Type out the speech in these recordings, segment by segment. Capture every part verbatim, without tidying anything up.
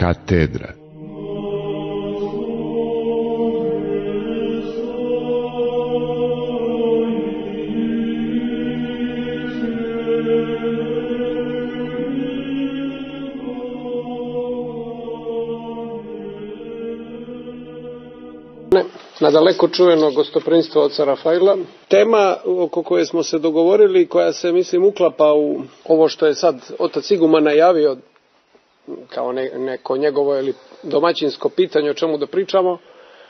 katedra. Na daleko čuveno gostoprinstvo oca Rafaila. Tema oko koje smo se dogovorili, koja se, mislim, uklapa u ovo što je sad otac Iguman najavio kao ne, neko njegovo ili domaćinsko pitanje o čemu da pričamo,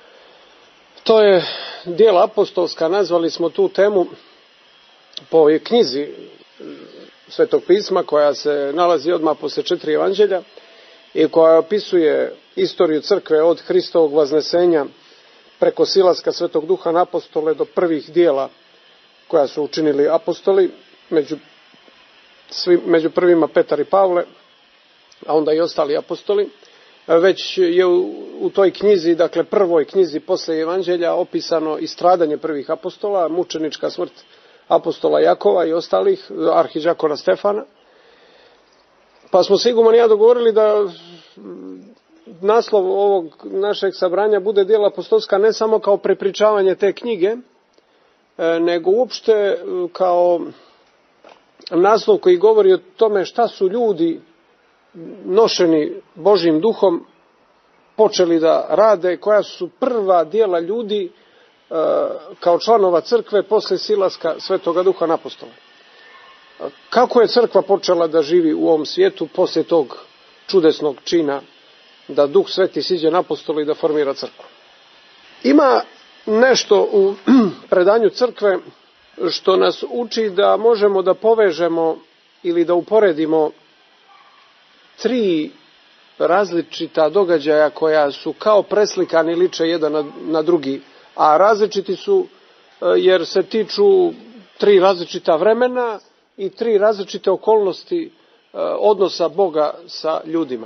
to je djela apostolska. Nazvali smo tu temu po ovoj knjizi Svetog pisma koja se nalazi odmah posle četiri evanđelja i koja opisuje istoriju crkve od Hristovog vaznesenja preko silaska Svetog Duha na apostole do prvih dijela koja su učinili apostoli, među, svi, među prvima Petar i Pavle, a onda i ostali apostoli. Već je u, u toj knjizi, dakle prvoj knjizi posle evanđelja, opisano i stradanje prvih apostola, mučenička smrt apostola Jakova i ostalih, arhidžakona Stefana. Pa smo se Iguman i ja dogovorili da naslov ovog našeg sabranja bude djela apostolska ne samo kao prepričavanje te knjige, nego uopšte kao naslov koji govori o tome šta su ljudi nošeni Božjim duhom počeli da rade, koja su prva djela ljudi kao članova crkve posle silaska Svetoga Duha na apostole. Kako je crkva počela da živi u ovom svijetu posle tog čudesnog čina da Duh Sveti siđe na apostole i da formira crkvu. Ima nešto u predanju crkve što nas uči da možemo da povežemo ili da uporedimo tri različita događaja koja su kao preslikani, liče jedan na, na drugi, a različiti su jer se tiču tri različita vremena i tri različite okolnosti odnosa Boga sa ljudima.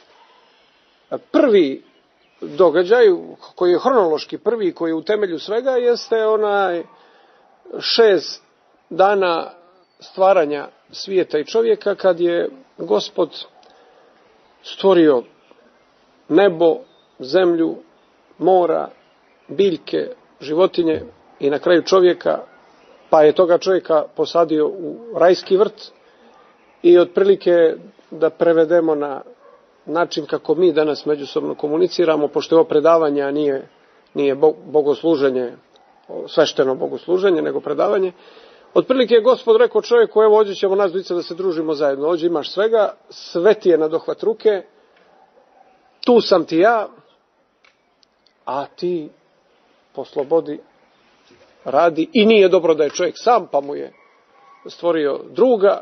Prvi događaj, koji je hronološki prvi, koji je u temelju svega, jeste onaj šest dana stvaranja svijeta i čovjeka, kad je Gospod stvorio nebo, zemlju, mora, biljke, životinje i na kraju čovjeka, pa je toga čovjeka posadio u rajski vrt i otprilike da prevedemo na način kako mi danas međusobno komuniciramo, pošto je ovo predavanje, a nije, nije bogosluženje, svešteno bogosluženje, nego predavanje. Otprilike je Gospod rekao čovjeku, evo ovdje ćemo nas dvojica da se družimo zajedno, ovdje imaš svega, sve ti je na dohvat ruke, tu sam ti ja, a ti po slobodi radi. I nije dobro da je čovjek sam, pa mu je stvorio druga,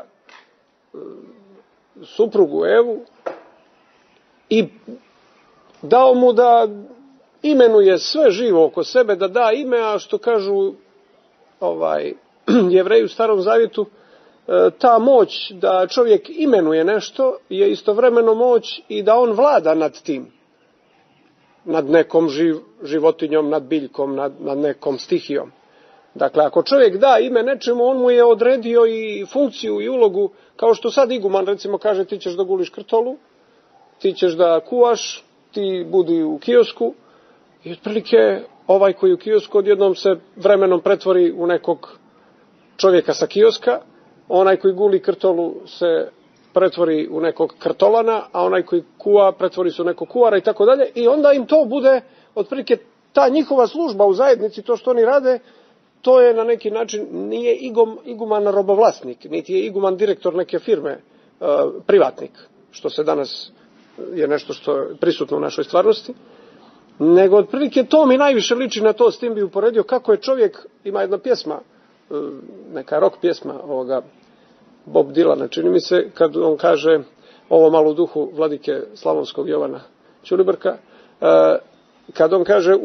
suprugu Evu, i dao mu da imenuje sve živo oko sebe, da da ime, a što kažu ovaj, Jevreji u Starom Zavjetu, ta moć da čovjek imenuje nešto je istovremeno moć i da on vlada nad tim, nad nekom živ, životinjom, nad biljkom, nad, nad nekom stihijom. Dakle, ako čovjek da ime nečemu, on mu je odredio i funkciju i ulogu, kao što sad Iguman recimo kaže, ti ćeš da guliš krtolu, ti ćeš da kuvaš, ti budi u kiosku, i otprilike ovaj koji u kiosku odjednom se vremenom pretvori u nekog čovjeka sa kioska, onaj koji guli krtolu se pretvori u nekog krtolana, a onaj koji kuva pretvori se u nekog kuvara i tako dalje, i onda im to bude otprilike ta njihova služba u zajednici, to što oni rade, to je na neki način, nije igum, iguman robovlasnik, niti je iguman direktor neke firme, uh, privatnik, što se danas je nešto što je prisutno u našoj stvarnosti, nego otprilike to mi najviše liči na to. S tim bi uporedio kako je čovjek, ima jedna pjesma, neka rock pjesma ovoga Bob Dylana, čini mi se, kad on kaže ovo malo u duhu vladike Slavonskog Jovana Ćulibrka, kad on kaže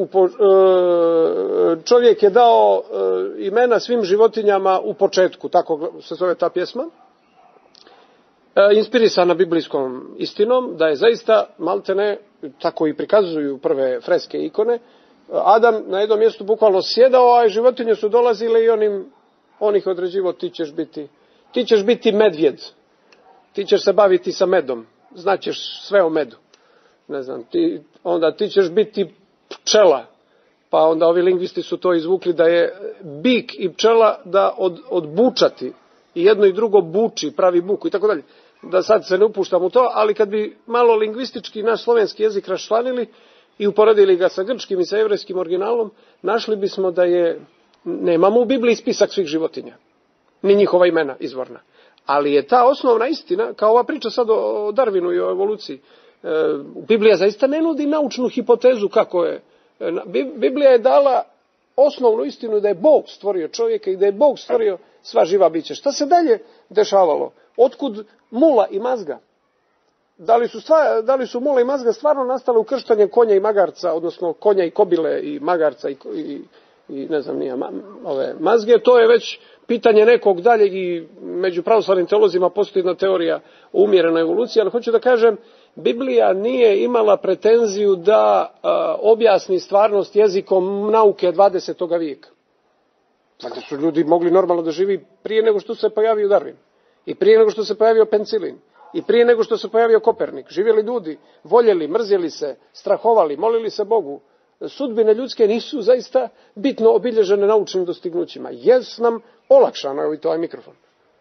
čovjek je dao imena svim životinjama u početku, tako se zove ta pjesma, inspirisana biblijskom istinom, da je zaista maltene, tako i prikazuju prve freske i ikone, Adam na jednom mjestu bukvalno sjedao, a životinje su dolazile i onim, on ih određivo, ti ćeš biti, ti ćeš biti medvjed, ti ćeš se baviti sa medom, znaćeš sve o medu. ne znam, ti, onda ti ćeš biti pčela. Pa onda ovi lingvisti su to izvukli da je bik i pčela da od, odbučati. I jedno i drugo buči, pravi buku i tako dalje. Da sad se ne upuštam u to, ali kad bi malo lingvistički naš slovenski jezik raščlanili i uporedili ga sa grčkim i sa jevrejskim originalom, našli bismo da je, nemamo u Bibliji spisak svih životinja, ni njihova imena izvorna. Ali je ta osnovna istina, kao ova priča sad o Darwinu i o evoluciji, Biblija zaista ne nudi naučnu hipotezu kako je. Biblija je dala osnovnu istinu da je Bog stvorio čovjeka i da je Bog stvorio sva živa bića. Šta se dalje dešavalo? Otkud mula i mazga? Da li su, stva, da li su mula i mazga stvarno nastale ukrštanjem konja i magarca, odnosno konja i kobile i magarca i, i, i ne znam nije, ove mazge? To je već pitanje nekog daljeg i među pravoslavnim teolozima postoji jedna teorija o umjerenoj evoluciji, ali hoću da kažem, Biblija nije imala pretenziju da a, objasni stvarnost jezikom nauke dvadesetog vijeka. Dakle, su ljudi mogli normalno da živi prije nego što se pojavio Darwin. I prije nego što se pojavio penicilin. I prije nego što se pojavio Kopernik. Živjeli ljudi, voljeli, mrzjeli se, strahovali, molili se Bogu. Sudbine ljudske nisu zaista bitno obilježene naučnim dostignućima. Jes nam olakšano, evo i to ovaj mikrofon.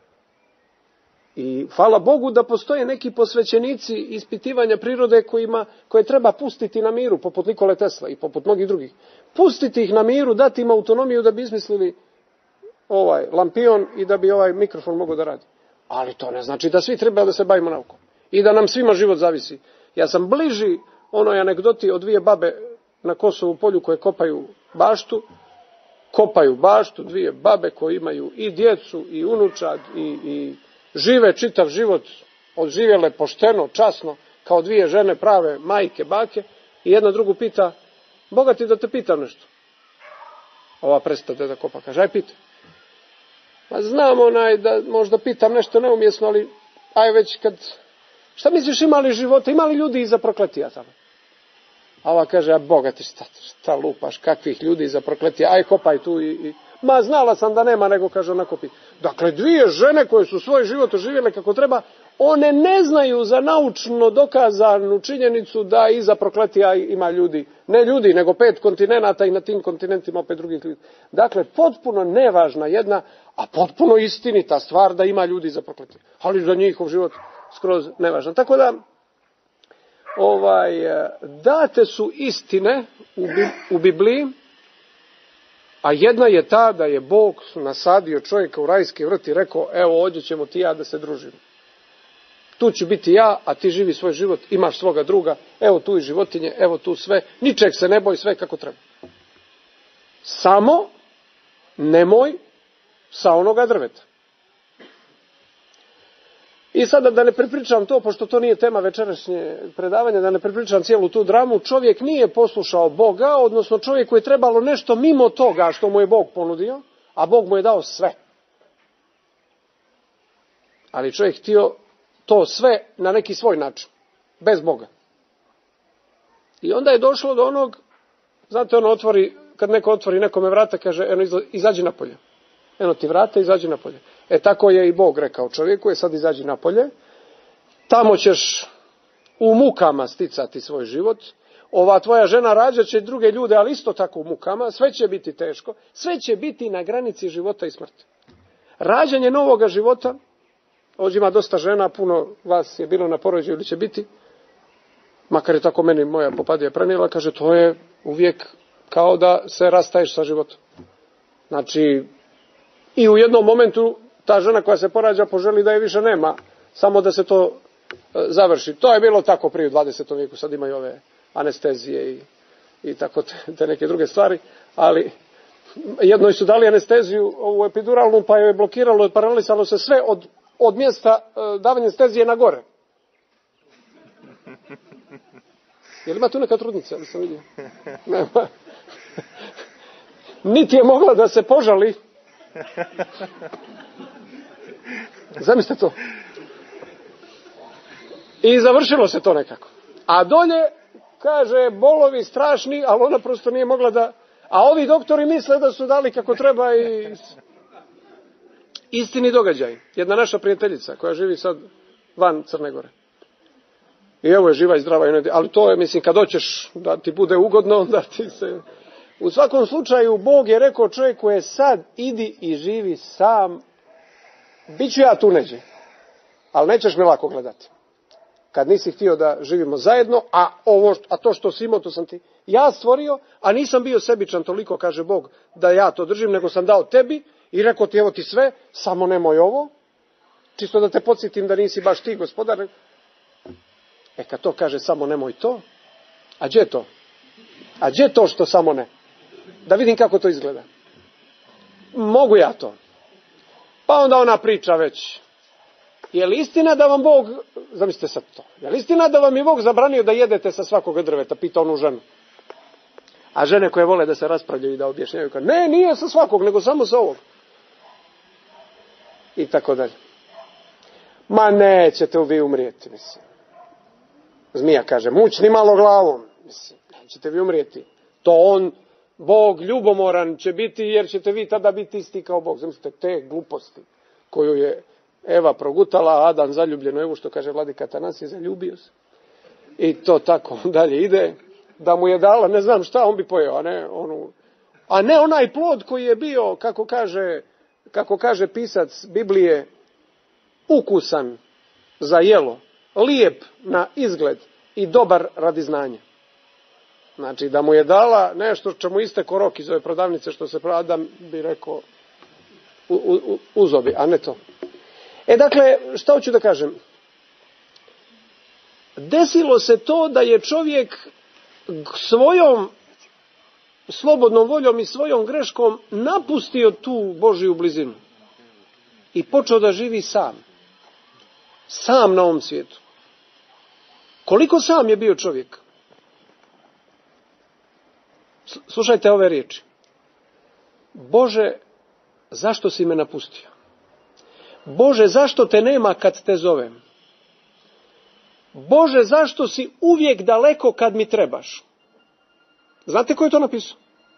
I hvala Bogu da postoje neki posvećenici ispitivanja prirode kojima, koje treba pustiti na miru, poput Nikole Tesla i poput mnogih drugih. Pustiti ih na miru, dati im autonomiju da bi izmislili ovaj lampion i da bi ovaj mikrofon mogao da radi. Ali to ne znači da svi treba da se bavimo naukom. I da nam svima život zavisi. Ja sam bliži onoj anegdoti o dvije babe na Kosovu polju koje kopaju baštu. Kopaju baštu, dvije babe koje imaju i djecu i unučad i, i žive čitav život, odživjele pošteno, časno, kao dvije žene prave majke, bake. I jedna drugu pita, Boga ti da te pitam nešto. Ova prestade da kopa, kaže, aj pitaj. Ma znam onaj da možda pitam nešto neumjesno, ali aj već kad... Šta misliš, imali života, imali ljudi iza prokletija tamo? A ova kaže, a Boga ti šta, šta lupaš, kakvih ljudi iza prokletija, aj kopaj tu i... i... Ma znala sam da nema, nego kaže ona kopi. Dakle, dvije žene koje su svoj život oživjele kako treba, one ne znaju za naučno dokazanu činjenicu da iza prokletija ima ljudi. Ne ljudi, nego pet kontinenata i na tim kontinentima opet drugih ljudi. Dakle, potpuno nevažna jedna, a potpuno istinita stvar da ima ljudi iza prokletija. Ali za njihov život skroz nevažna. Tako da, ovaj, date su istine u, u Bibliji, a jedna je ta da je Bog nasadio čovjeka u rajski vrt i rekao, evo ovdje ćemo ti ja da se družimo. Tu ću biti ja, a ti živi svoj život, imaš svoga druga, evo tu i životinje, evo tu sve, ničeg se ne boj, sve kako treba. Samo nemoj sa onoga drveta. I sada da ne prepričam to, pošto to nije tema večerašnje predavanja, da ne prepričam cijelu tu dramu, čovjek nije poslušao Boga, odnosno čovjeku je trebalo nešto mimo toga što mu je Bog ponudio, a Bog mu je dao sve. Ali čovjek htio to sve na neki svoj način, bez Boga. I onda je došlo do onog, znate, ono otvori, kad neko otvori nekome vrata, kaže, eno, izađi napolje. Eno ti vrata, izađi napolje. E tako je i Bog rekao čovjeku, je sad izađi napolje, tamo ćeš u mukama sticati svoj život, ova tvoja žena rađat će druge ljude, ali isto tako u mukama, sve će biti teško, sve će biti na granici života i smrti. Rađanje novoga života, ovdje ima dosta žena, puno vas je bilo na porođaju ili će biti, makar je tako meni moja popadija prenijela, kaže, to je uvijek kao da se rastaješ sa životom. Znači, i u jednom momentu ta žena koja se porađa poželi da je više nema, samo da se to e, završi. To je bilo tako prije u dvadesetom vijeku, sad imaju ove anestezije i, i tako te, te neke druge stvari, ali jednoj su dali anesteziju, ovu epiduralnu, pa je blokiralo, paralisalo se sve od, od mjesta e, davanja anestezije na gore. Je li ima tu neka trudnica? Nisam vidio. Nema. Niti je mogla da se požali. Zamislite to. I završilo se to nekako. A dolje, kaže, bolovi strašni, ali ona prosto nije mogla da... A ovi doktori misle da su dali kako treba i... Istini događaj. Jedna naša prijateljica koja živi sad van Crne Gore. I evo je živa i zdrava, ali to je, mislim, kad hoćeš da ti bude ugodno, onda ti se... U svakom slučaju, Bog je rekao čovjeku je sad, idi i živi sam, bit ću ja tu neđe, ali nećeš me lako gledati. Kad nisi htio da živimo zajedno, a, ovo, a to što si imao, to sam ti ja stvorio, a nisam bio sebičan toliko, kaže Bog, da ja to držim, nego sam dao tebi i rekao ti, evo ti sve, samo nemoj ovo, čisto da te podsjetim da nisi baš ti gospodar. E kad to kaže samo nemoj to, a gdje je to? A gdje je to što samo ne? Da vidim kako to izgleda. Mogu ja to. Pa onda ona priča već. Je li istina da vam Bog, zamislite sad to, je li istina da vam je Bog zabranio da jedete sa svakog drveta, pita onu ženu. A žene koje vole da se raspravljaju i da objašnjaju, kao, ne, nije sa svakog, nego samo sa ovog. I tako dalje. Ma nećete vi umrijeti, mislim. Zmija kaže, mućni malo glavom, mislim, nećete vi umrijeti. To on, Bog ljubomoran će biti, jer ćete vi tada biti isti kao Bog. Zamislite, te gluposti koju je Eva progutala, Adam zaljubljeno, evo što kaže vladika Atanasije, zaljubio se. I to tako dalje ide, da mu je dala, ne znam šta, on bi pojeo, a ne, onu, a ne onaj plod koji je bio, kako kaže, kako kaže pisac Biblije, ukusan za jelo, lijep na izgled i dobar radi znanja. Znači, da mu je dala nešto čemu istekao rok iz ove prodavnice, što se Adam bi rekao u, u, uzobi, a ne to. E, dakle, šta hoću da kažem? Desilo se to da je čovjek svojom slobodnom voljom i svojom greškom napustio tu Božju blizinu i počeo da živi sam. Sam na ovom svijetu. Koliko sam je bio čovjek? Slušajte ove riječi. Bože, zašto si me napustio? Bože, zašto te nema kad te zovem? Bože, zašto si uvijek daleko kad mi trebaš? Znate ko je to napisao?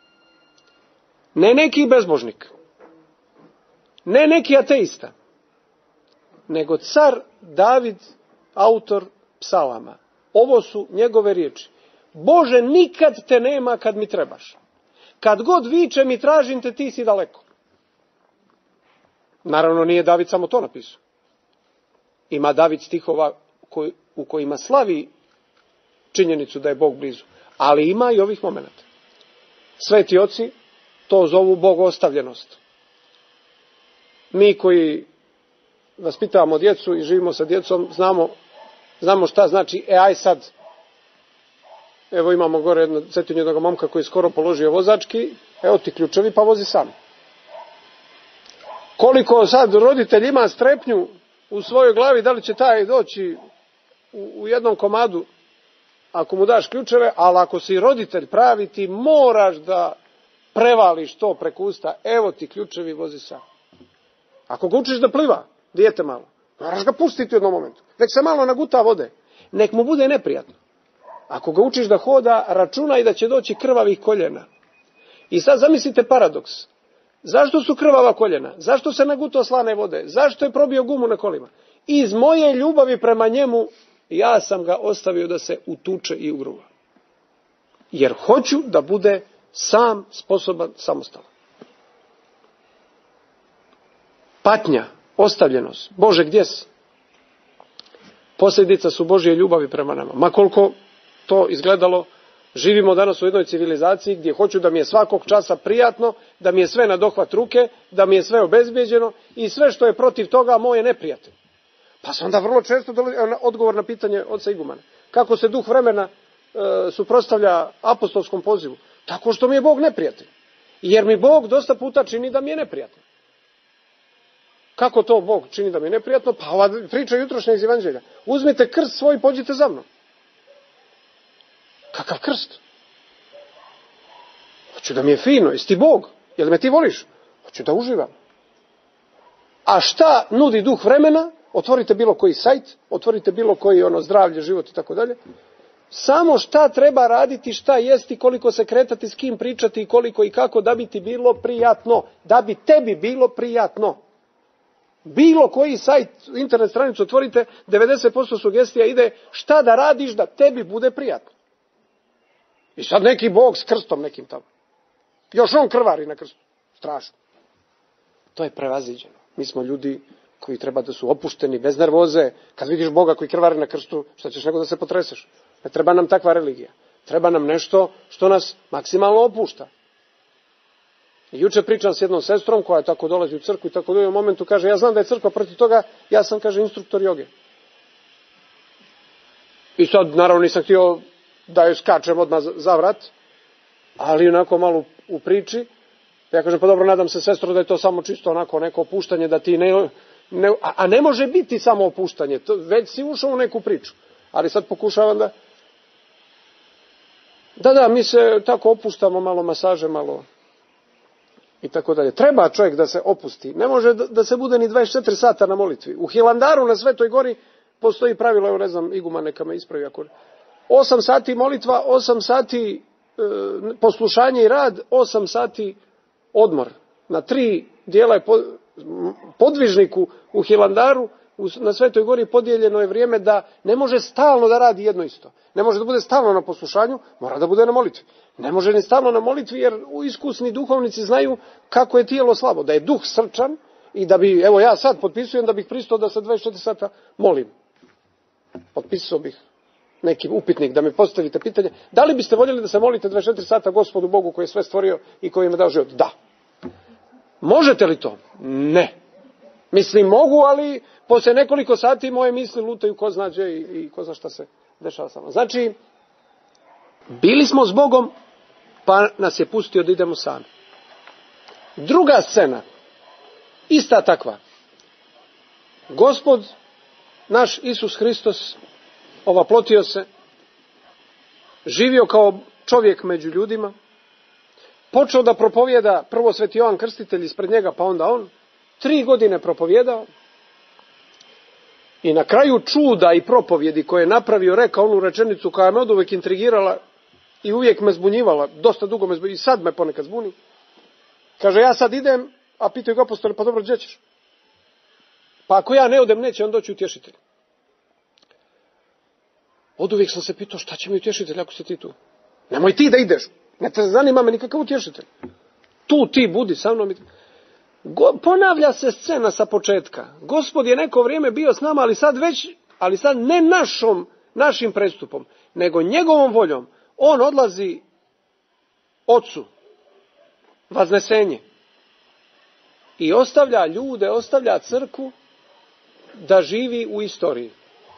Ne neki bezbožnik. Ne neki ateista. Nego car David, autor psalama. Ovo su njegove riječi. Bože, nikad te nema kad mi trebaš. Kad god vičem i tražim te, ti si daleko. Naravno, nije David samo to napisao. Ima David stihova u kojima slavi činjenicu da je Bog blizu. Ali ima i ovih momenata. Sveti oci to zovu bogostavljenost. Mi koji vaspitavamo djecu i živimo sa djecom, znamo, znamo šta znači, e aj sad, evo imamo gore jedno, cetinju jednog momka koji je skoro položio vozački, evo ti ključevi pa vozi sam. Koliko sad roditelj ima strepnju u svojoj glavi, da li će taj doći u, u jednom komadu, ako mu daš ključeve, ali ako si roditelj pravi, ti moraš da prevališ to preko usta, evo ti ključevi, vozi sam. Ako ga učiš da pliva, dijete malo, moraš ga pustiti u jednom momentu. Nek se malo naguta vode. Nek mu bude neprijatno. Ako ga učiš da hoda, računaj da će doći krvavih koljena. I sad zamislite paradoks. Zašto su krvava koljena? Zašto se nagutao slane vode? Zašto je probio gumu na kolima? Iz moje ljubavi prema njemu, ja sam ga ostavio da se utuče i ugruva. Jer hoću da bude sam sposoban, samostalan. Patnja, ostavljenost. Bože, gdje si? Posljedica su Božje ljubavi prema nama. Ma koliko to izgledalo, živimo danas u jednoj civilizaciji gdje hoću da mi je svakog časa prijatno, da mi je sve na dohvat ruke, da mi je sve obezbijeđeno i sve što je protiv toga moj je neprijatelj. Pa se onda vrlo često dolazi odgovor na pitanje oca igumana. Kako se duh vremena e, suprotstavlja apostolskom pozivu? Tako što mi je Bog neprijatelj. Jer mi Bog dosta puta čini da mi je neprijatno. Kako to Bog čini da mi je neprijatno? Pa ova priča jutrošnja iz Evanđelja. Uzmite krst svoj i pođite za mnom. Kakav krst? Hoću da mi je fino, jesi ti Bog? Jel me ti voliš? Hoću da uživam. A šta nudi duh vremena? Otvorite bilo koji sajt, otvorite bilo koji ono zdravlje, život i tako dalje. Samo šta treba raditi, šta jesti, koliko se kretati, s kim pričati, koliko i kako da bi ti bilo prijatno. Da bi tebi bilo prijatno. Bilo koji sajt, internet stranicu otvorite, devedeset posto sugestija ide šta da radiš da tebi bude prijatno. I sad neki bog s krstom nekim tamo. Još on krvari na krstu. Strašno. To je prevaziđeno. Mi smo ljudi koji treba da su opušteni, bez nervoze. Kad vidiš Boga koji krvari na krstu, šta ćeš nego da se potreseš? Ne treba nam takva religija. Treba nam nešto što nas maksimalno opušta. I juče pričam s jednom sestrom koja tako dolazi u crkvu i tako u jednom momentu kaže, ja znam da je crkva protiv toga, ja sam, kaže, instruktor joge. I sad, naravno, nisam htio da joj skačem odmah za vrat, ali onako malo u priči. Ja kažem, pa dobro, nadam se, sestro, da je to samo čisto onako neko opuštanje, da ti ne... ne a, a ne može biti samo opuštanje, to, već si ušao u neku priču. Ali sad pokušavam da... Da, da, mi se tako opuštamo, malo masaže, malo... I tako dalje. Treba čovjek da se opusti. Ne može da, da se bude ni dvadeset četiri sata na molitvi. U Hilandaru na Svetoj gori postoji pravilo, evo ne znam, Iguma neka me ispravi ako... Osam sati molitva, osam sati e, poslušanje i rad, osam sati odmor. Na tri dijela je pod, podvižniku u Hilandaru, u, na Svetoj gori podijeljeno je vrijeme da ne može stalno da radi jedno isto. Ne može da bude stalno na poslušanju, mora da bude na molitvi. Ne može ni stalno na molitvi jer iskusni duhovnici znaju kako je tijelo slabo. Da je duh srčan i da bi, evo ja sad potpisujem da bih pristao da se dvadeset četiri sata molim. Potpisao bih neki upitnik da mi postavite pitanje. Da li biste voljeli da se molite dvadeset četiri sata Gospodu Bogu koji je sve stvorio i koji im je dao život? Da. Možete li to? Ne. Mislim mogu, ali poslije nekoliko sati moje misli lutaju ko zna gdje i, i ko zna šta se dešava samo. Znači, bili smo s Bogom, pa nas je pustio da idemo sami. Druga scena, ista takva. Gospod, naš Isus Hristos, ovaplotio se, živio kao čovjek među ljudima, počeo da propovjeda prvo Sveti Jovan Krstitelj ispred njega, pa onda on, tri godine propovjedao i na kraju čuda i propovjedi koje je napravio, rekao onu rečenicu koja me od uvijek intrigirala i uvijek me zbunjivala, dosta dugo me zbunjivala i sad me ponekad zbuni. Kaže, ja sad idem, a pitaju ga apostoli, pa dobro, gdje ćeš? Pa ako ja ne odem, neće on doći utješitelj. Od uvijek sam se pitao, šta će mi utješitelj ako si ti tu? Nemoj ti da ideš, ne te zanima me nikakav utješitelj. Tu ti budi sa mnom. Go, ponavlja se scena sa početka. Gospod je neko vrijeme bio s nama, ali sad već, ali sad ne našom, našim prestupom, nego njegovom voljom. On odlazi Ocu, vaznesenje. I ostavlja ljude, ostavlja crkvu da živi u istoriji.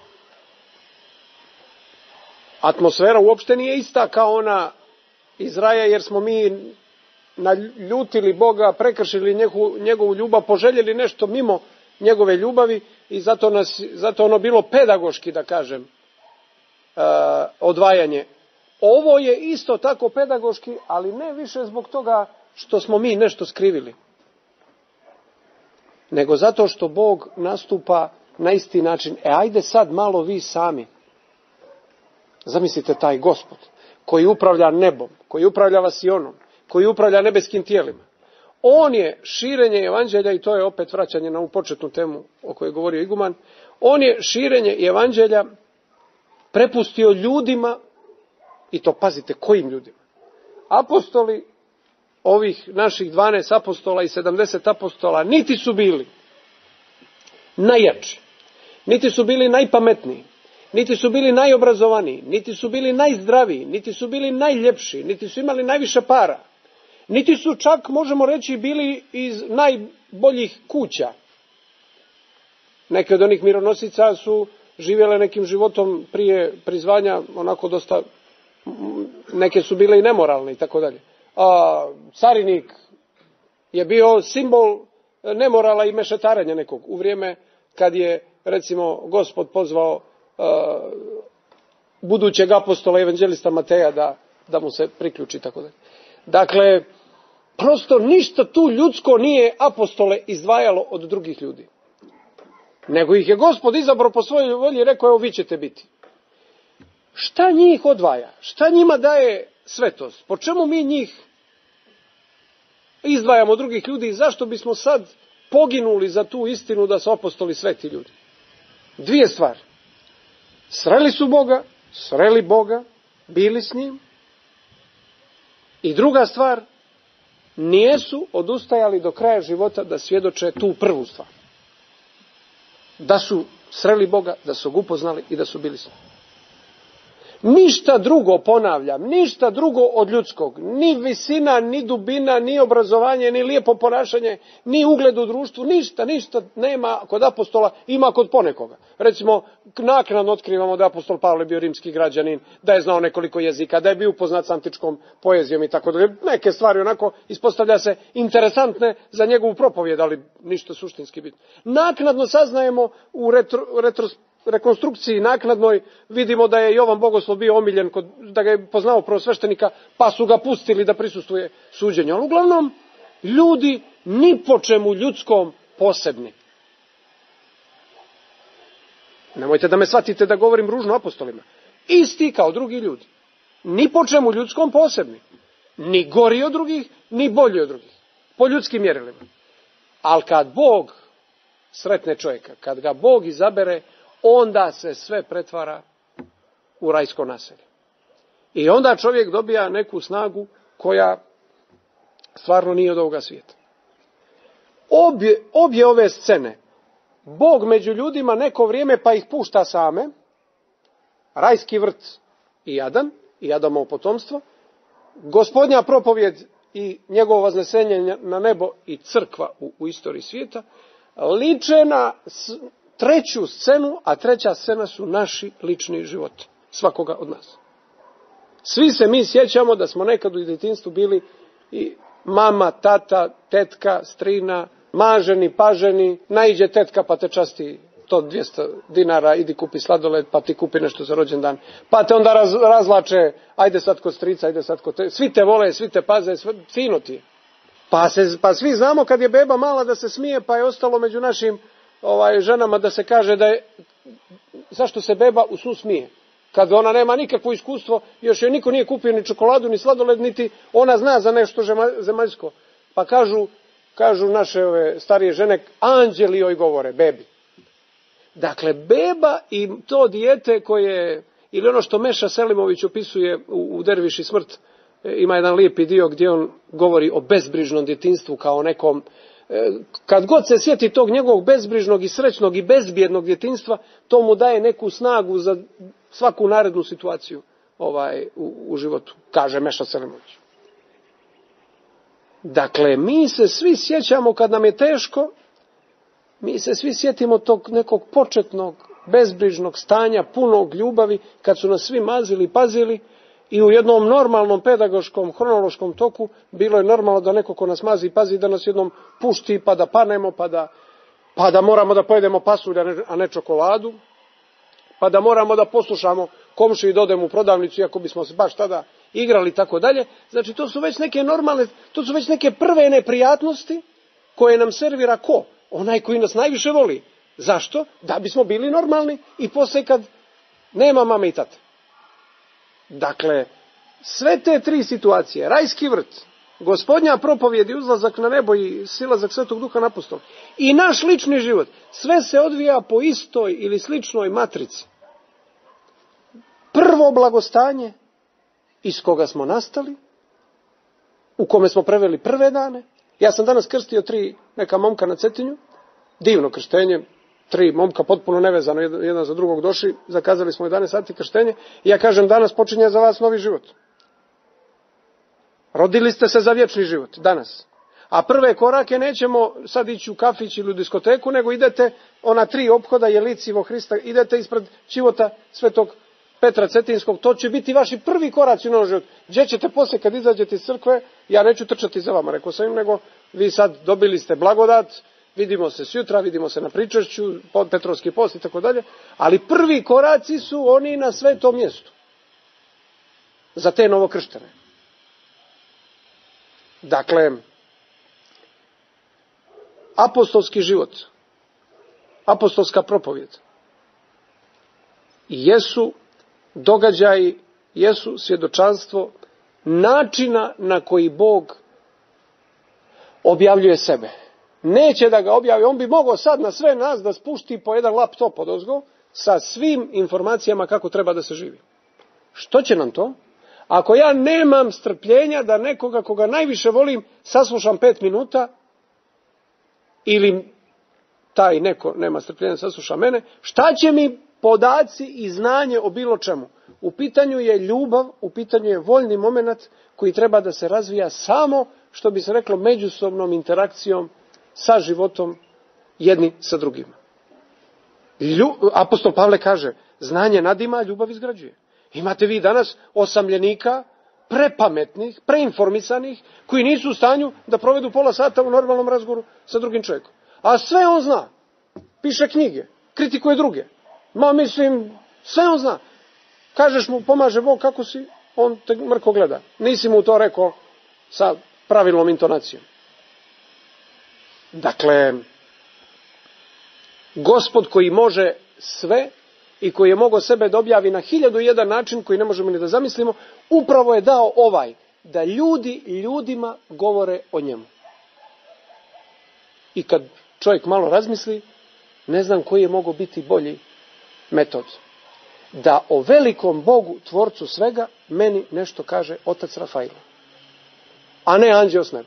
Atmosfera uopšte nije ista kao ona iz raja, jer smo mi naljutili Boga, prekršili njegovu, njegovu ljubav, poželjeli nešto mimo njegove ljubavi i zato, nas, zato ono bilo pedagoški, da kažem, uh, odvajanje. Ovo je isto tako pedagoški, ali ne više zbog toga što smo mi nešto skrivili, nego zato što Bog nastupa na isti način. E, ajde sad malo vi sami. Zamislite taj Gospod koji upravlja nebom, koji upravlja vasionom, koji upravlja nebeskim tijelima. On je širenje evanđelja, i to je opet vraćanje na ovu početnu temu o kojoj je govorio Iguman, on je širenje evanđelja prepustio ljudima, i to pazite, kojim ljudima? Apostoli, ovih naših dvanaest apostola i sedamdeset apostola, niti su bili najjači, niti su bili najpametniji, niti su bili najobrazovaniji, niti su bili najzdraviji, niti su bili najljepši, niti su imali najviše para, niti su čak, možemo reći, bili iz najboljih kuća. Neke od onih mironosica su živjele nekim životom prije prizvanja, onako dosta, neke su bile i nemoralne i tako dalje. A carinik je bio simbol nemorala i mešetarenja nekog u vrijeme kad je, recimo, Gospod pozvao uh, budućeg apostola evanđelista Mateja da, da mu se priključi i tako dalje. Dakle, prosto ništa tu ljudsko nije apostole izdvajalo od drugih ljudi. Nego ih je Gospod izabrao po svojoj volji i rekao, evo vi ćete biti. Šta njih odvaja? Šta njima daje svetost? Po čemu mi njih izdvajamo od drugih ljudi i zašto bismo sad poginuli za tu istinu da su apostoli sveti ljudi. Dvije stvari. Sreli su Boga, sreli Boga, bili s njim. I druga stvar, nijesu odustajali do kraja života da svjedoče tu prvu stvar. Da su sreli Boga, da su ga upoznali i da su bili s njim. Ništa drugo, ponavljam, ništa drugo od ljudskog, ni visina, ni dubina, ni obrazovanje, ni lijepo ponašanje, ni ugled u društvu, ništa, ništa nema kod apostola, ima kod ponekoga. Recimo, naknadno otkrivamo da je apostol Pavle bio rimski građanin, da je znao nekoliko jezika, da je bio upoznat s antičkom poezijom i tako da neke stvari onako ispostavlja se interesantne za njegovu propovijed, ali ništa suštinski bitno. Naknadno saznajemo u retro, retro rekonstrukciji naknadnoj, vidimo da je Jovan Bogoslov bio omiljen, kod, da ga je poznao prvosveštenika, pa su ga pustili da prisustvuje suđenju. Ali uglavnom, ljudi ni po čemu ljudskom posebni. Nemojte da me shvatite da govorim ružno apostolima. Isti kao drugi ljudi. Ni po čemu ljudskom posebni. Ni gori od drugih, ni bolji od drugih. Po ljudskim mjerilima. Ali kad Bog sretne čovjeka, kad ga Bog izabere, onda se sve pretvara u rajsko naselje. I onda čovjek dobija neku snagu koja stvarno nije od ovoga svijeta. Obje, obje ove scene, Bog među ljudima neko vrijeme pa ih pušta same, rajski vrt i Adam, i Adamovo potomstvo, Gospodnja propovjed i njegovo vaznesenje na nebo i crkva u, u istoriji svijeta, liče na treću scenu, a treća scena su naši lični životi, svakoga od nas. Svi se mi sjećamo da smo nekad u djetinjstvu bili i mama, tata, tetka, strina, maženi, paženi, naiđe tetka pa te časti to dvjesto dinara, idi kupi sladoled, pa ti kupi nešto za rođendan, pa te onda raz, razlače, ajde sad kod strica, ajde sad kod te, svi te vole, svi te paze, sve, fino ti je. Pa, se, pa svi znamo kad je beba mala da se smije, pa je ostalo među našim ovaj, ženama da se kaže da je, zašto se beba u snu smije? Kad ona nema nikakvo iskustvo, još joj niko nije kupio ni čokoladu, ni sladoled, niti ona zna za nešto zemaljsko. Pa kažu, kažu naše ove starije žene, anđeli joj govore, bebi. Dakle, beba i to dijete koje, ili ono što Meša Selimović opisuje u, u Derviši smrt, ima jedan lijepi dio gdje on govori o bezbrižnom djetinjstvu kao nekom, kad god se sjeti tog njegovog bezbrižnog i srećnog i bezbjednog djetinjstva, to mu daje neku snagu za svaku narednu situaciju ovaj, u, u životu, kaže Meša Selimović. Dakle, mi se svi sjećamo kad nam je teško, mi se svi sjetimo tog nekog početnog, bezbrižnog stanja, punog ljubavi, kad su nas svi mazili, pazili i u jednom normalnom pedagoškom, hronološkom toku bilo je normalno da neko ko nas mazi i pazi da nas jednom pušti, pa da panemo, pa da, pa da moramo da pojedemo pasulj, a ne čokoladu, pa da moramo da poslušamo komšiju i da odemo u prodavnicu, iako bismo se baš tada igrali i tako dalje. Znači, to su već neke normalne, to su već neke prve neprijatnosti koje nam servira ko? Onaj koji nas najviše voli. Zašto? Da bismo bili normalni i poslije kad nema mame i tate. Dakle, sve te tri situacije, rajski vrt, Gospodnja propovjed i uzlazak na nebo i silazak Svetog Duha na apostol i naš lični život, sve se odvija po istoj ili sličnoj matrici. Prvo blagostanje iz koga smo nastali, u kome smo preveli prve dane. Ja sam danas krstio tri neka momka na Cetinju, divno krštenje, tri momka potpuno nevezano, jedan za drugog došli, zakazali smo jedanaest sati krštenje i ja kažem danas počinje za vas novi život. Rodili ste se za vječni život, danas. A prve korake nećemo sad ići u kafić ili u diskoteku, nego idete ona tri ophoda Jelicivo Hrista, idete ispred čivota Svetog Petra Cetinskog, to će biti vaši prvi koraci u novom životu. Gdje ćete poslije kad izađete iz crkve, ja neću trčati za vama, rekao sam im, nego vi sad dobili ste blagodat, vidimo se sjutra, vidimo se na pričašću, Petrovski post i tako dalje, ali prvi koraci su oni na svetom mjestu. Za te novokrštene. Dakle, apostolski život, apostolska propovjed, jesu događaji, jesu svjedočanstvo načina na koji Bog objavljuje sebe. neće da ga objavi. On bi mogao sad na sve nas da spušti po jedan laptop odozgo sa svim informacijama kako treba da se živi. Što će nam to? Ako ja nemam strpljenja da nekoga koga najviše volim saslušam pet minuta, ili taj neko nema strpljenja da sasluša mene, šta će mi podaci i znanje o bilo čemu? U pitanju je ljubav, u pitanju je voljni moment koji treba da se razvija samo, što bi se reklo, međusobnom interakcijom sa životom jedni sa drugima. Lju... Apostol Pavle kaže, znanje nadima, ljubav izgrađuje. Imate vi danas osamljenika, prepametnih, preinformisanih, koji nisu u stanju da provedu pola sata u normalnom razgovoru sa drugim čovjekom. A sve on zna. Piše knjige, kritikuje druge. Ma mislim, sve on zna. Kažeš mu, pomaže Bog, kako si, on te mrko gleda. Nisi mu to rekao sa pravilnom intonacijom. Dakle, Gospod koji može sve i koji je mogao sebe da objavi na hiljadu i jedan način koji ne možemo ni da zamislimo, upravo je dao ovaj, da ljudi ljudima govore o njemu. I kad čovjek malo razmisli, ne znam koji je mogao biti bolji metod. Da o velikom Bogu, tvorcu svega, meni nešto kaže otac Rafailo, a ne anđeo s neba.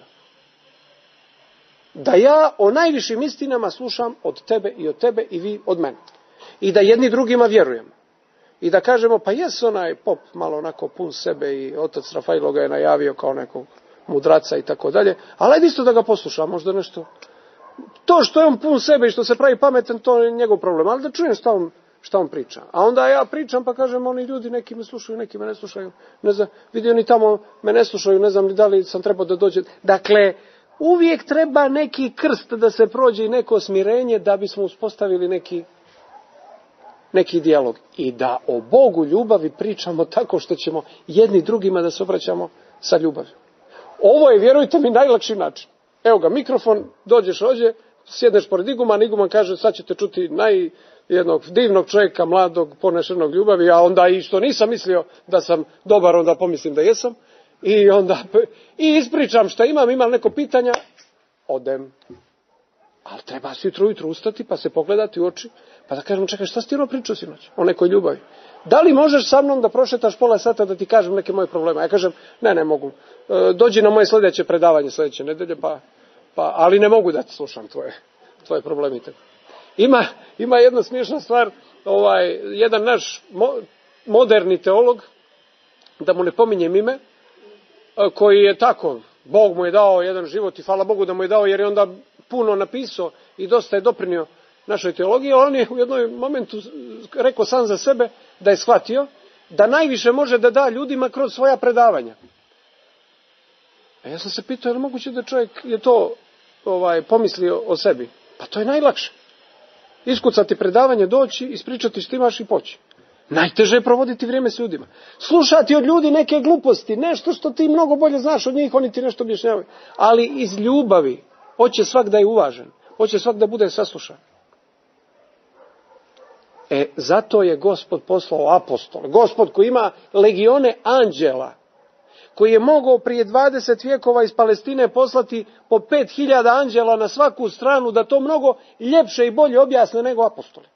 Da ja o najvišim istinama slušam od tebe i od tebe i vi od mene. I da jedni drugima vjerujemo. I da kažemo, pa jes onaj pop malo onako pun sebe i otac Rafailo ga je najavio kao nekog mudraca i tako dalje, ali ajde isto da ga poslušam, možda nešto. To što je on pun sebe i što se pravi pametan, to je njegov problem, ali da čujem šta on, šta on priča. A onda ja pričam pa kažem, oni ljudi neki me slušaju, neki me ne slušaju. Ne znam, vidi oni tamo me ne slušaju, ne znam ni da li sam trebao da dođe. Dakle, uvijek treba neki krst da se prođe i neko smirenje da bismo uspostavili neki neki dijalog. I da o Bogu ljubavi pričamo tako što ćemo jedni drugima da se obraćamo sa ljubavlju. Ovo je, vjerujte mi, najlakši način. Evo ga, mikrofon, dođeš ovdje, sjedneš pored igumana, iguman kaže, sad ćete čuti naj, jednog divnog čovjeka, mladog, ponešenog ljubavi, a onda i što nisam mislio da sam dobar, onda pomislim da jesam. I onda i ispričam šta imam, imam neko pitanja, odem. Ali treba svi ujutro ustati pa se pogledati u oči, pa da kažem, čekaj, šta si ti ono pričao sinoć o nekoj ljubavi? Da li možeš sa mnom da prošetaš pola sata da ti kažem neke moje probleme? Ja kažem, ne, ne mogu. E, dođi na moje sljedeće predavanje sljedeće nedelje, pa, pa, ali ne mogu da ti slušam tvoje, tvoje probleme. Ima, ima jedna smiješna stvar, ovaj, jedan naš mo, moderni teolog, da mu ne pominjem ime, koji je tako, Bog mu je dao jedan život i hvala Bogu da mu je dao, jer je onda puno napisao i dosta je doprinio našoj teologiji, on je u jednom momentu rekao sam za sebe da je shvatio da najviše može da da ljudima kroz svoja predavanja. A ja sam se pitao, je li moguće da čovjek je to ovaj, pomislio o sebi? Pa to je najlakše. Iskucati predavanje, doći, ispričati što imaš i poći. Najteže je provoditi vrijeme s ljudima. Slušati od ljudi neke gluposti, nešto što ti mnogo bolje znaš od njih, oni ti nešto objašnjavaju. Ali iz ljubavi, hoće svak da je uvažen, hoće svak da bude saslušan. E, zato je Gospod poslao apostole. Gospod koji ima legione anđela, koji je mogao prije dvadeset vjekova iz Palestine poslati po pet hiljada anđela na svaku stranu, da to mnogo ljepše i bolje objasne nego apostoli.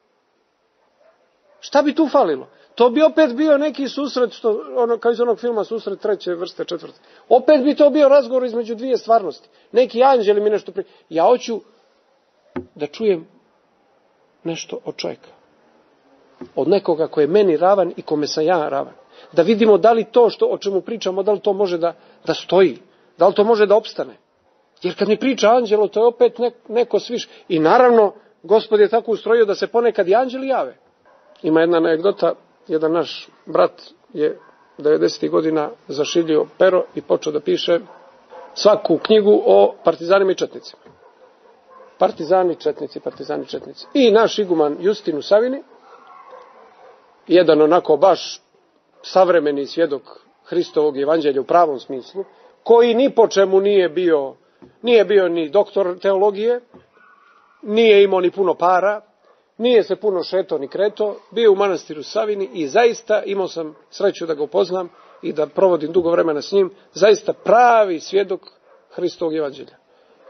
Šta bi tu falilo? To bi opet bio neki susret, što, ono, kao iz onog filma Susret treće vrste, četvrte. Opet bi to bio razgovor između dvije stvarnosti. Neki anđeli mi nešto pri... Ja hoću da čujem nešto od čovjeka. Od nekoga koji je meni ravan i kome sam ja ravan. Da vidimo da li to što, o čemu pričamo, da li to može da, da stoji. Da li to može da opstane. Jer kad mi priča anđelo, to je opet neko sviš. I naravno, Gospod je tako ustrojio da se ponekad i anđeli jave. Ima jedna anegdota, jedan naš brat je devedesetih godina zašilio pero i počeo da piše svaku knjigu o partizanima i četnicima. Partizani, četnici, partizani, četnici. I naš iguman Justin u Savini, jedan onako baš savremeni svjedok Hristovog evanđelja u pravom smislu, koji ni po čemu nije bio, nije bio ni doktor teologije, nije imao ni puno para, nije se puno šeto ni kreto, bio u manastiru Savini i zaista imao sam sreću da ga upoznam i da provodim dugo vremena s njim, zaista pravi svjedok Hristovog evanđelja.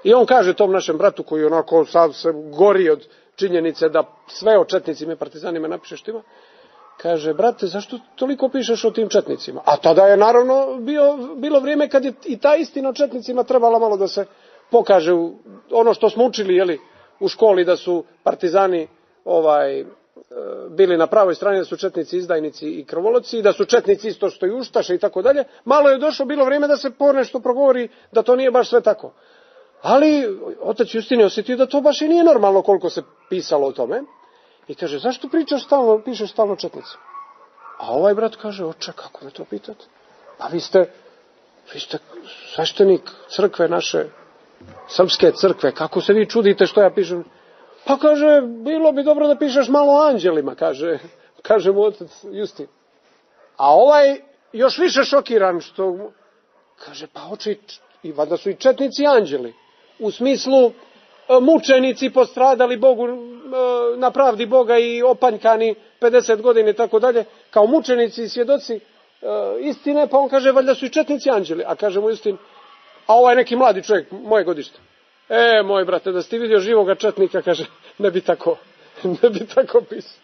I on kaže tom našem bratu koji onako sad se gori od činjenice da sve o četnicima i partizanima napiše što ima, kaže, brate, zašto toliko pišeš o tim četnicima? A tada je naravno bio, bilo vrijeme kad je i ta istina o četnicima trebala malo da se pokaže u ono što smo učili, jeli, u školi, da su partizani ovaj, bili na pravoj strani, da su četnici izdajnici i krvoloci, da su četnici isto što i ustaše i tako dalje. Malo je došlo, bilo vrijeme da se ponešto progovori da to nije baš sve tako. Ali otac Justin je osjetio da to baš i nije normalno koliko se pisalo o tome. I kaže, zašto pričaš stalno, pišeš stalno četnici? A ovaj brat kaže, oče, kako me to pitate? Pa vi ste, vi ste sveštenik crkve naše, srpske crkve, kako se vi čudite što ja pišem? Pa kaže, bilo bi dobro da pišeš malo o anđelima, kaže, kaže mu otac Justin. A ovaj još više šokiran što, kaže, pa oče, i valjda su i četnici anđeli. U smislu mučenici postradali Bogu na pravdi Boga i opanjkani pedeset godina i tako dalje, kao mučenici i svjedoci istine, pa on kaže, valjda su i četnici anđeli. A kaže mu Justin, a ovaj neki mladi čovjek, moje godište. E, moj brate, da si ti vidio živoga četnika, kaže, ne bi tako, ne bi tako pisao.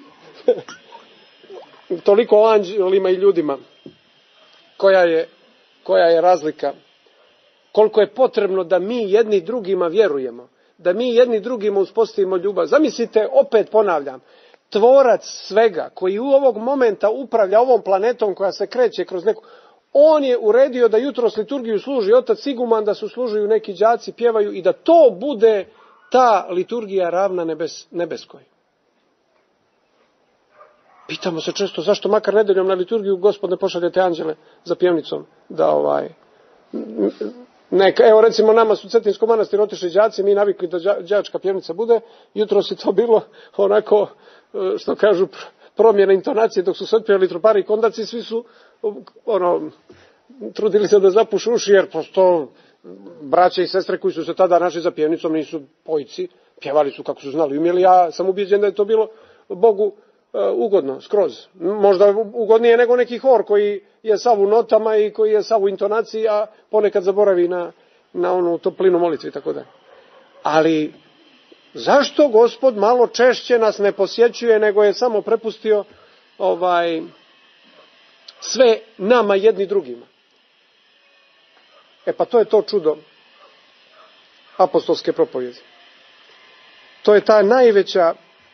Toliko o anđelima i ljudima. Koja je, koja je razlika? Koliko je potrebno da mi jedni drugima vjerujemo, da mi jedni drugima uspostavimo ljubav. Zamislite, opet ponavljam, tvorac svega koji u ovog momenta upravlja ovom planetom koja se kreće kroz neku, on je uredio da jutros liturgiju služi otac Iguman, da su služuju neki đaci, pjevaju i da to bude ta liturgija ravna nebes, nebeskoj. Pitamo se često zašto makar nedeljom na liturgiju Gospod ne pošaljete anđele za pjevnicom da ovaj... Neka, evo recimo nama su u Cetinskom manastiru otišli đaci, mi navikli da đačka pjevnica bude, jutros je to bilo onako, što kažu, promjena intonacije dok su se otpjevali trupari i kondaci, svi su ono, trudili se da zapušu uši, jer prosto braće i sestre koji su se tada našli za pjevnicom nisu pojci, pjevali su kako su znali i umjeli. Ja sam ubijeđen da je to bilo Bogu ugodno, skroz. Možda ugodnije nego neki hor koji je sav u notama i koji je sav u intonaciji, a ponekad zaboravi na, na onu toplinu molitve i tako da. Ali zašto Gospod malo češće nas ne posjećuje nego je samo prepustio ovaj, sve nama jedni drugima? E pa to je to čudo apostolske propovjedi. To je ta najveća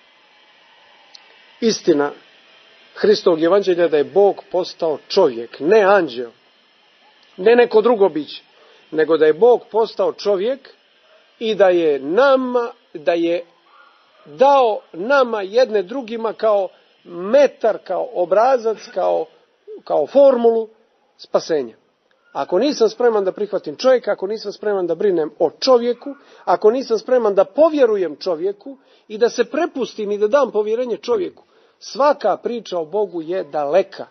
istina Hristovog evanđelja, da je Bog postao čovjek, ne anđeo, ne neko drugo biće, nego da je Bog postao čovjek i da je nama, da je dao nama jedne drugima kao metar, kao obrazac, kao, kao formulu spasenja. Ako nisam spreman da prihvatim čovjeka, ako nisam spreman da brinem o čovjeku, ako nisam spreman da povjerujem čovjeku i da se prepustim i da dam povjerenje čovjeku, svaka priča o Bogu je daleka.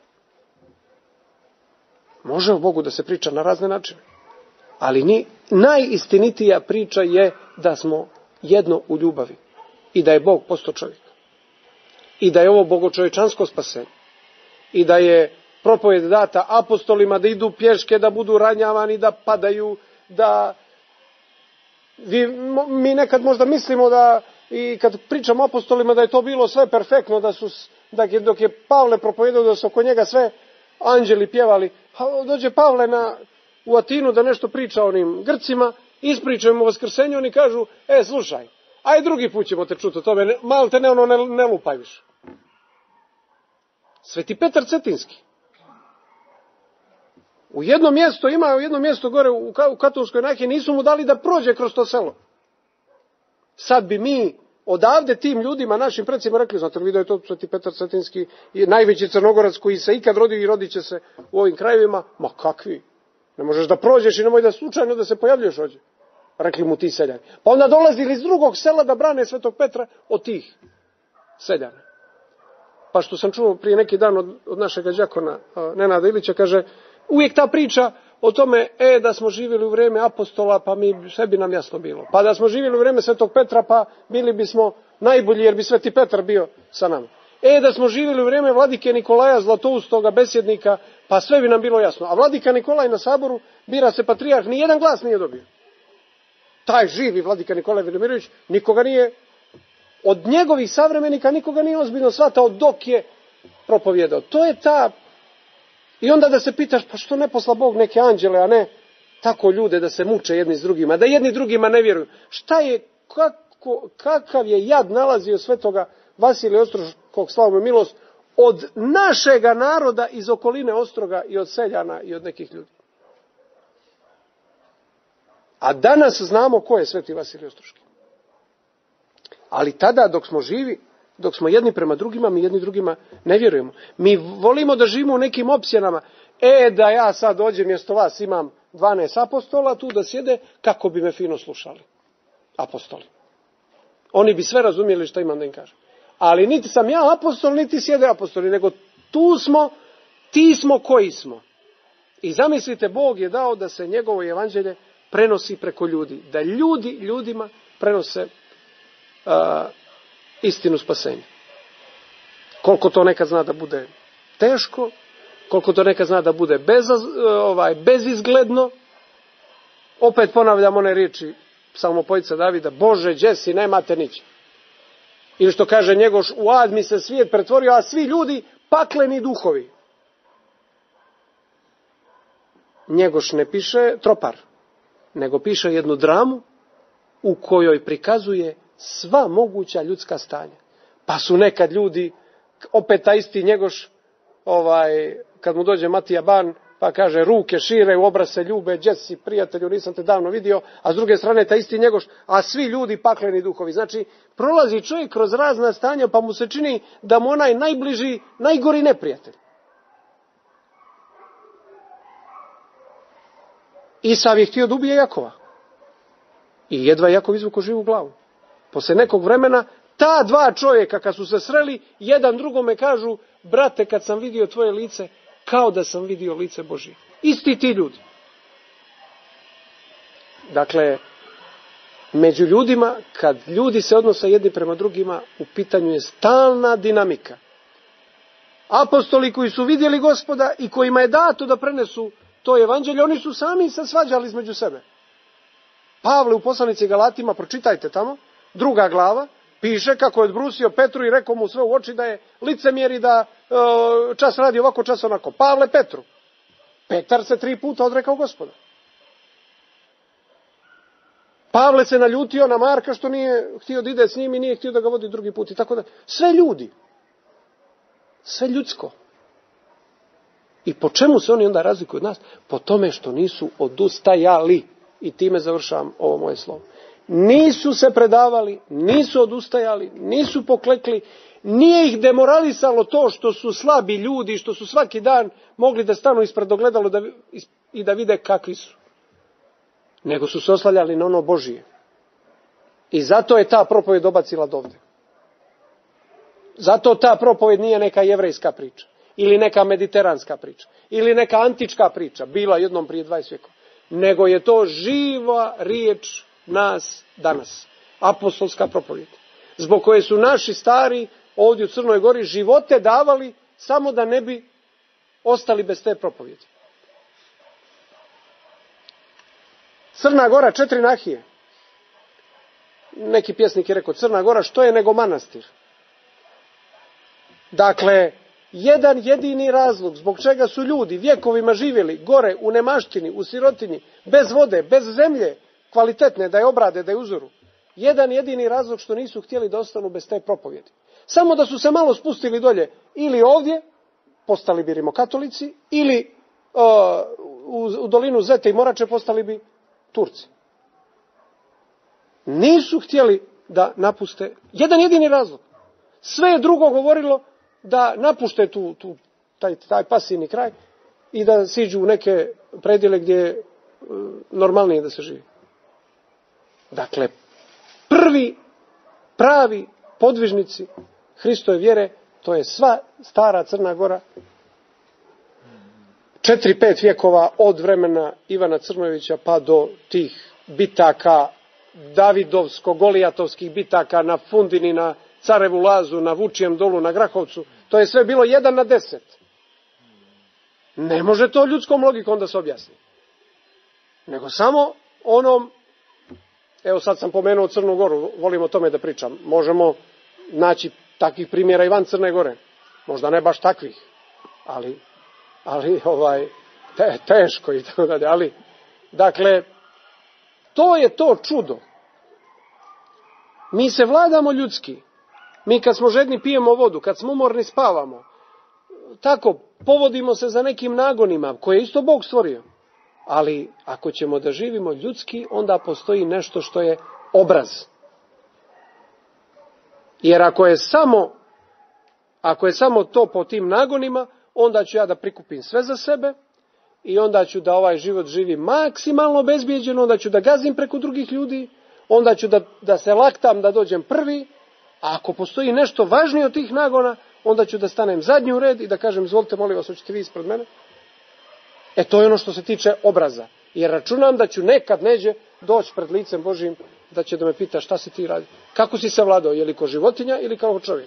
Može o Bogu da se priča na razne načine, ali ni, najistinitija priča je da smo jedno u ljubavi i da je Bog postao čovjek i da je ovo bogočovječansko spasenje i da je propovjed data apostolima da idu pješke, da budu ranjavani, da padaju, da vi, mi nekad možda mislimo da i kad pričamo o apostolima da je to bilo sve perfektno, da su, da je, dok je Pavle propovedao da su oko njega sve anđeli pjevali, a dođe Pavle na, u Atinu da nešto priča onim Grcima, ispričaju mu vaskrsenju, oni kažu, e slušaj, aj drugi put ćemo te čuti o tome, malo te ne, ono, ne, ne lupaj više. Sveti Petar Cetinski. U jedno mjesto, ima u jedno mjesto gore u, u Katolskoj Nahiji, nisu mu dali da prođe kroz to selo. Sad bi mi odavde tim ljudima, našim predsima rekli, znate li vi da je to Sveti Petar Cetinski, najveći Crnogorac koji se ikad rodio i rodit će se u ovim krajevima? Ma kakvi? Ne možeš da prođeš i nemoj da slučajno da se pojavljuješ ovdje. Rekli mu ti seljani. Pa onda dolazili iz drugog sela da brane Svetog Petra od tih seljana. Pa što sam čuo prije neki dan od, od našega đakona Nenada Ilića, kaže, uvijek ta priča o tome, e, da smo živjeli u vrijeme apostola, pa mi, sve bi nam jasno bilo. Pa da smo živjeli u vrijeme Svetog Petra, pa bili bismo najbolji jer bi Sveti Petar bio sa nama. E, da smo živjeli u vrijeme vladike Nikolaja Zlatoustoga, besjednika, pa sve bi nam bilo jasno. A vladika Nikolaj na saboru, bira se patrijarh, ni jedan glas nije dobio. taj živi vladika Nikolaj Velimirović, nikoga nije, od njegovih savremenika nikoga nije ozbiljno shvatao dok je propovjedao. To je ta, i onda da se pitaš, pa što ne posla Bog neke anđele, a ne tako ljude da se muče jedni s drugima, da jedni drugima ne vjeruju. Šta je, kako, kakav je jad nalazio svetoga Vasilija Ostroškog, slavu mu milost, od našega naroda iz okoline Ostroga i od seljana i od nekih ljudi. A danas znamo ko je sveti Vasilij Ostroški. Ali tada dok smo živi, dok smo jedni prema drugima, mi jedni drugima ne vjerujemo. Mi volimo da živimo u nekim opsjenama. E, da ja sad dođem mjesto vas, imam dvanaest apostola tu da sjede, kako bi me fino slušali. Apostoli. Oni bi sve razumjeli što imam da im kažem. Ali niti sam ja apostol, niti sjede apostoli, nego tu smo, ti smo koji smo. I zamislite, Bog je dao da se njegovo evanđelje prenosi preko ljudi. Da ljudi ljudima prenose uh, istinu spasenja. Koliko to nekad zna da bude teško, koliko to nekad zna da bude bez, ovaj, bezizgledno. Opet ponavljam one riječi psalmopojca Davida, Bože, đe si, nemate nić. Ili što kaže Njegoš, u ad mi se svijet pretvorio, a svi ljudi pakleni duhovi. Njegoš ne piše tropar, nego piše jednu dramu u kojoj prikazuje sva moguća ljudska stanja. Pa su nekad ljudi, opet ta isti Njegoš, ovaj, kad mu dođe Matija Ban, pa kaže ruke šire, u obraz se ljube, đe si prijatelju, nisam te davno vidio, a s druge strane ta isti Njegoš, a svi ljudi pakleni duhovi. Znači, prolazi čovjek kroz razna stanja, pa mu se čini da mu onaj najbliži, najgori neprijatelj. Isav je htio da ubije Jakova. I jedva Jakov izvuko živu glavu. Poslije nekog vremena, ta dva čovjeka kad su se sreli, jedan drugome kažu, brate, kad sam vidio tvoje lice, kao da sam vidio lice Božije. Isti ti ljudi. Dakle, među ljudima, kad ljudi se odnose jedni prema drugima, u pitanju je stalna dinamika. Apostoli koji su vidjeli Gospoda i kojima je dato da prenesu to evanđelje, oni su sami se svađali između sebe. Pavle u poslanici Galatima, pročitajte tamo, druga glava, piše kako je odbrusio Petru i rekao mu sve u oči da je licemjer i da e, čas radi ovako, čas onako. Pavle Petru. Petar se tri puta odrekao Gospoda. Pavle se naljutio na Marka što nije htio da ide s njim i nije htio da ga vodi drugi put. I tako da. Sve ljudi. Sve ljudsko. I po čemu se oni onda razlikuju od nas? Po tome što nisu odustajali. I time završavam ovo moje slovo. Nisu se predavali, nisu odustajali, nisu poklekli, nije ih demoralisalo to što su slabi ljudi, što su svaki dan mogli da stanu ispred ogledala da, i da vide kakvi su. Nego su se oslanjali na ono Božije. I zato je ta propovjed dobacila dovde. Zato ta propovjed nije neka jevrejska priča, ili neka mediteranska priča, ili neka antička priča, bila jednom prije dvadeset vijekova. Nego je to živa riječ nas danas. Apostolska propovjed. Zbog koje su naši stari ovdje u Crnoj Gori živote davali samo da ne bi ostali bez te propovjedi. Crna Gora, četiri nahije. Neki pjesnik je rekao, Crna Gora što je nego manastir. Dakle, jedan jedini razlog zbog čega su ljudi vjekovima živjeli gore u nemaštini, u sirotinji, bez vode, bez zemlje kvalitetne, da je obrade, da je uzoru. Jedan jedini razlog što nisu htjeli da ostanu bez te propovjedi. Samo da su se malo spustili dolje, ili ovdje, postali bi rimokatolici, ili uh, u, u dolinu Zete i Morače postali bi Turci. Nisu htjeli da napuste, jedan jedini razlog. Sve je drugo govorilo da napušte tu, tu, taj, taj pasivni kraj i da siđu u neke predjele gdje je uh, normalnije da se živi. Dakle, prvi pravi podvižnici Hristove vjere, to je sva stara Crna Gora, četiri, pet vjekova od vremena Ivana Crnojevića pa do tih bitaka, Davidovsko-Golijatovskih bitaka na Fundini, na Carevu Lazu, na Vučijem dolu, na Grahovcu. To je sve bilo jedan na deset. Ne može to ljudskom logikom da se objasni. Nego samo onom evo sad sam pomenuo Crnu Goru, volim o tome da pričam, možemo naći takvih primjera i van Crne Gore, možda ne baš takvih, ali, ali ovaj, te, teško i tako dalje, ali, dakle, to je to čudo. Mi se vladamo ljudski, mi kad smo žedni pijemo vodu, kad smo umorni spavamo, tako, povodimo se za nekim nagonima koje je isto Bog stvorio. Ali ako ćemo da živimo ljudski, onda postoji nešto što je obraz. Jer ako je samo, ako je samo to po tim nagonima, onda ću ja da prikupim sve za sebe i onda ću da ovaj život živi maksimalno bezbjeđeno, onda ću da gazim preko drugih ljudi, onda ću da, da se laktam da dođem prvi, a ako postoji nešto važnije od tih nagona, onda ću da stanem zadnji u red i da kažem, izvolite, molim vas, hoćete vi ispred mene? E, to je ono što se tiče obraza. Jer računam da ću nekad neđe doći pred licem Božijim, da će da me pita šta si ti radi. Kako si se vladao, je li kao životinja ili kao čovjek?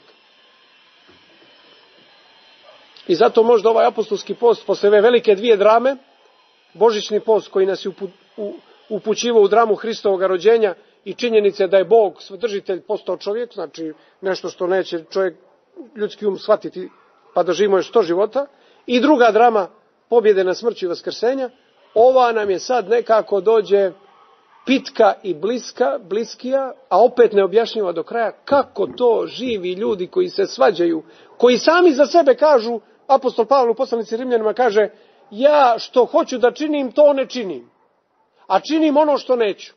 I zato možda ovaj apostolski post, posle ove velike dvije drame, božićni post koji nas je upućivao u dramu Hristovog rođenja i činjenice da je Bog svedržitelj postao čovjek, znači nešto što neće čovjek ljudski um shvatiti pa da živimo još sto života, i druga drama pobjede na smrću i vaskrsenja, ova nam je sad nekako dođe pitka i bliska, bliskija, a opet ne objašnjava do kraja kako to živi ljudi koji se svađaju, koji sami za sebe kažu, apostol Pavle u poslanici Rimljanima kaže, ja što hoću da činim, to ne činim, a činim ono što neću.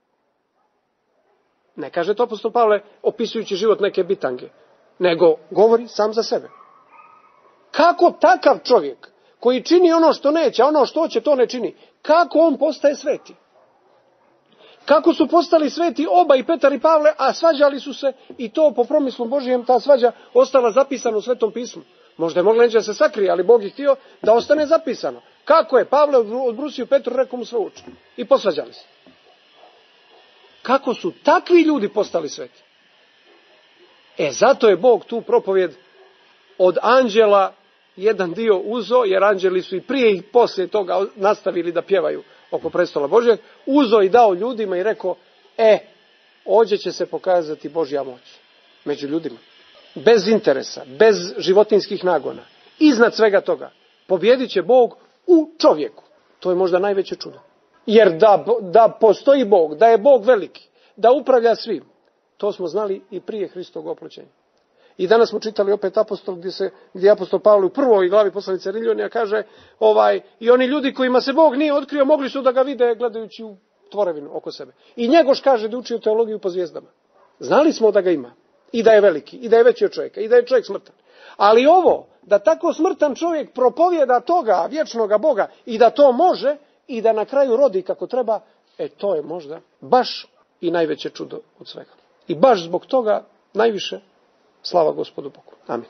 Ne kaže to apostol Pavle opisujući život neke bitange, nego govori sam za sebe. Kako takav čovjek koji čini ono što neće, a ono što hoće to ne čini, kako on postaje sveti? Kako su postali sveti oba, i Petar i Pavle, a svađali su se, i to po promislu Božijem ta svađa ostala zapisana u Svetom pismu. Možda je mogla neće da se sakrije, ali Bog je htio da ostane zapisano. Kako je Pavle odbrusio Petru, rekao mu sve uči. I posvađali se. Kako su takvi ljudi postali sveti? E, zato je Bog tu propovjed od anđela jedan dio uzo, jer anđeli su i prije i poslije toga nastavili da pjevaju oko prestola Božjeg, uzo i dao ljudima i rekao, e, ovdje će se pokazati Božja moć među ljudima. Bez interesa, bez životinskih nagona. Iznad svega toga, pobjedit će Bog u čovjeku. To je možda najveće čudo. Jer da, da postoji Bog, da je Bog veliki, da upravlja svim, to smo znali i prije Hristovog oploćenja. I danas smo čitali opet apostol, gdje, se, gdje apostol Pavle u prvoj glavi poslanice Rimljanima kaže, ovaj, i oni ljudi kojima se Bog nije otkrio, mogli su da ga vide gledajući u tvorevinu oko sebe. I Njegoš kaže da učio teologiju po zvijezdama. Znali smo da ga ima. I da je veliki, i da je veći od čovjeka, i da je čovjek smrtan. Ali ovo, da tako smrtan čovjek propovjeda toga vječnoga Boga i da to može i da na kraju rodi kako treba, e to je možda baš i najveće čudo od svega. I baš zbog toga najviše slava Gospodu Bogu. Amin.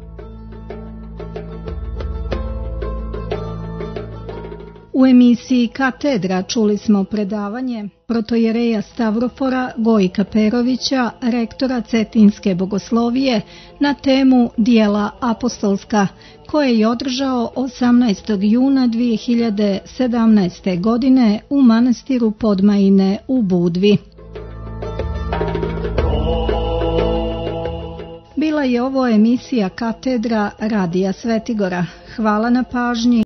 U emisiji Katedra čuli smo predavanje protojereja Stavrofora Gojka Perovića, rektora Cetinske bogoslovije, na temu Dijela apostolska, koje je održao osamnaestog juna dvije hiljade sedamnaeste. godine u manastiru Podmajine u Budvi. Bila je ovo emisija Katedra Radija Svetigora. Hvala na pažnji.